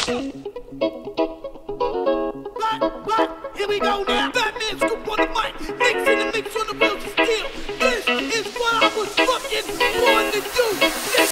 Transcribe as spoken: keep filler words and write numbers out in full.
But, but, here we go now. Batman scoop on the mic, mix in the mix on the wheels of steel. This is what I was fucking born to do. This